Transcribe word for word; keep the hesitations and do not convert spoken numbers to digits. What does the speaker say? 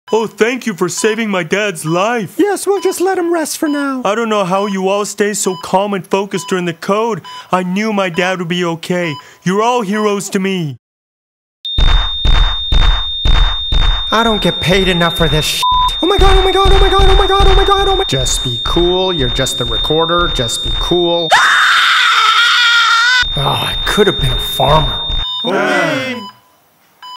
Oh, thank you for saving my dad's life. Yes, we'll just let him rest for now. I don't know how you all stay so calm and focused during the code. I knew my dad would be okay. You're all heroes to me. I don't get paid enough for this shit. Oh my god, oh my god, oh my god, oh my god, oh my god, oh my... Just be cool, you're just the recorder, just be cool. Oh, I could have been a farmer. Okay.